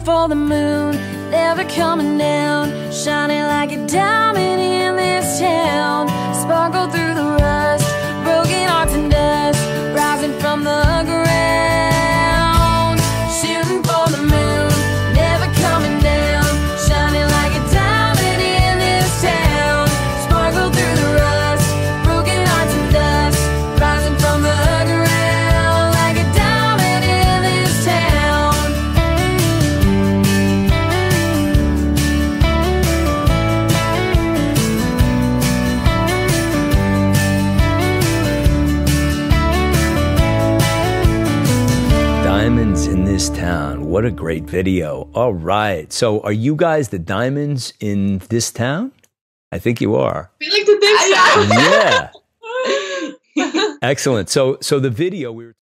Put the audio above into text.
for the moon, never coming down, shining like a diamond in this town. Sparkle through the rust, broken hearts and dust, rising from the ground. Shooting for the moon, never coming down, shining like a diamond in this town. Sparkle through the rust, broken hearts and dust, rising from the ground like a diamond in this town. Diamonds in this town. What a great video. All right. So are you guys the diamonds in this town? I think you are. We like to think so. Yeah. Excellent. So the video we were